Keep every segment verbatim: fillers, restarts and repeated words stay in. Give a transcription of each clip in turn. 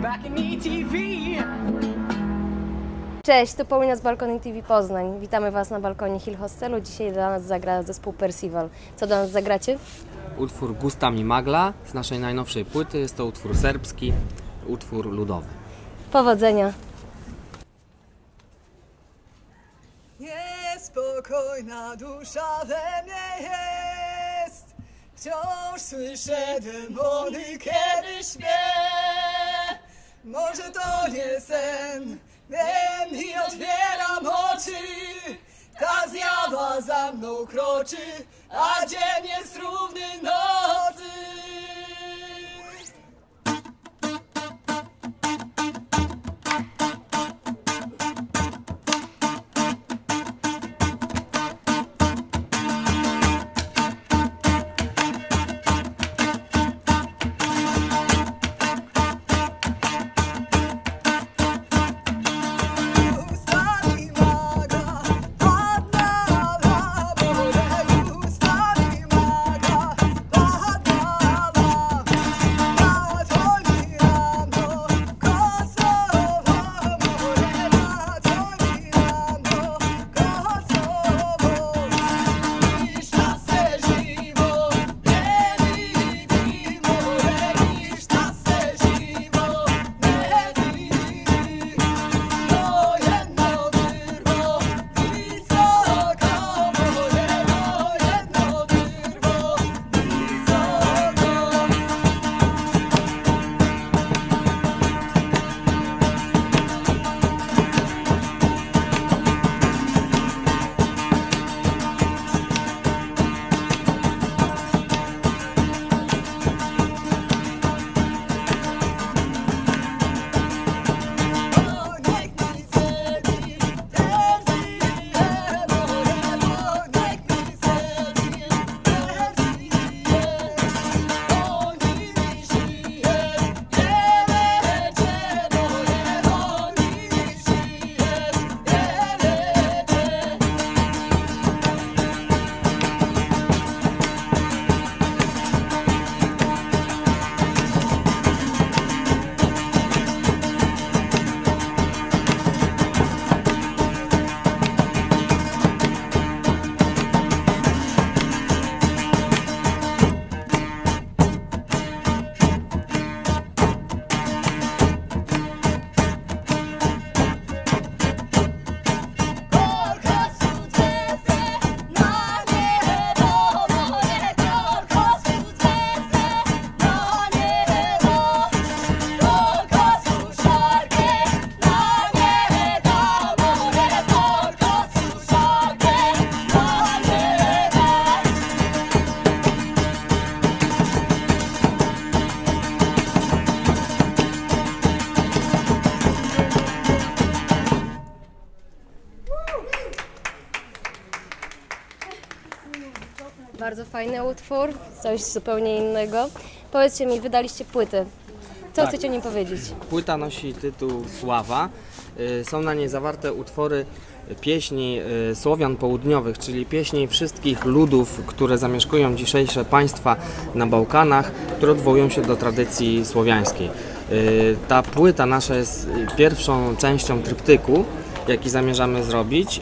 Cześć, to Paulina z Balkony T V Poznań. Witamy Was na balkonie Hill Hostelu. Dzisiaj dla nas zagra zespół Percival. Co dla nas zagracie? Utwór Gusta mi magla z naszej najnowszej płyty. Jest to utwór serbski, utwór ludowy. Powodzenia! Niespokojna dusza we mnie jest, wciąż słyszę demony, kiedy śpię. Może to nie sen, wiem i otwieram oczy, ta zjawa za mną kroczy, a dzień jest równy nocy. Bardzo fajny utwór, coś zupełnie innego. Powiedzcie mi, wydaliście płytę. Co Tak. chcecie o nim powiedzieć? Płyta nosi tytuł Sława. Są na niej zawarte utwory pieśni Słowian południowych, czyli pieśni wszystkich ludów, które zamieszkują dzisiejsze państwa na Bałkanach, które odwołują się do tradycji słowiańskiej. Ta płyta nasza jest pierwszą częścią tryptyku, jaki zamierzamy zrobić.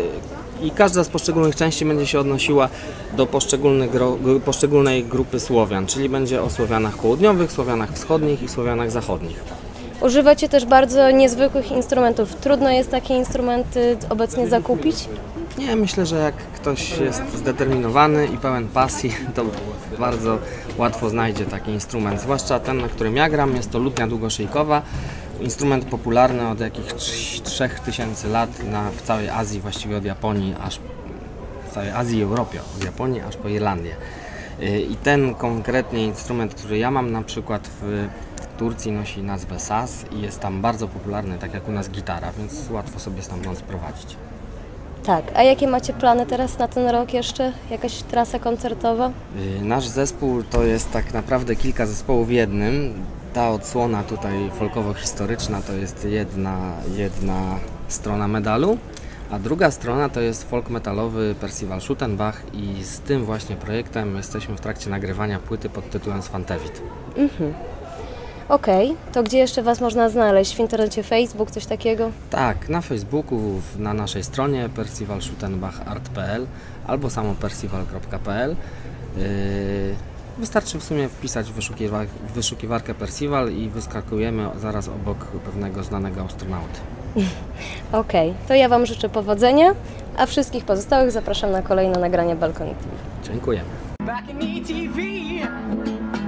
I każda z poszczególnych części będzie się odnosiła do poszczególnych gro, poszczególnej grupy Słowian, czyli będzie o Słowianach południowych, Słowianach wschodnich i Słowianach zachodnich. Używacie też bardzo niezwykłych instrumentów. Trudno jest takie instrumenty obecnie zakupić? Nie, myślę, że jak ktoś jest zdeterminowany i pełen pasji, to bardzo łatwo znajdzie taki instrument. Zwłaszcza ten, na którym ja gram, jest to lutnia długoszyjkowa. Instrument popularny od jakichś trzech tysięcy lat na, w całej Azji, właściwie od Japonii aż w całej Azji i Europie, od Japonii aż po Irlandię. I ten konkretnie instrument, który ja mam na przykład w Turcji, nosi nazwę saz i jest tam bardzo popularny, tak jak u nas gitara, więc łatwo sobie stamtąd sprowadzić. Tak, a jakie macie plany teraz na ten rok jeszcze? Jakaś trasa koncertowa? Nasz zespół to jest tak naprawdę kilka zespołów w jednym. Ta odsłona tutaj folkowo-historyczna to jest jedna, jedna strona medalu, a druga strona to jest folk metalowy Percival Schuttenbach i z tym właśnie projektem jesteśmy w trakcie nagrywania płyty pod tytułem Svantevit. Mhm. Okej, to gdzie jeszcze Was można znaleźć? W internecie, Facebook, coś takiego? Tak, na Facebooku, w- na naszej stronie percival schuttenbach art kropka p l albo samo percival kropka p l. Yy, wystarczy w sumie wpisać w wyszukiwar w wyszukiwarkę Percival i wyskakujemy zaraz obok pewnego znanego astronauty. Okej, to ja Wam życzę powodzenia, a wszystkich pozostałych zapraszam na kolejne nagranie Balkonik T V. Dziękujemy. Back in E T V.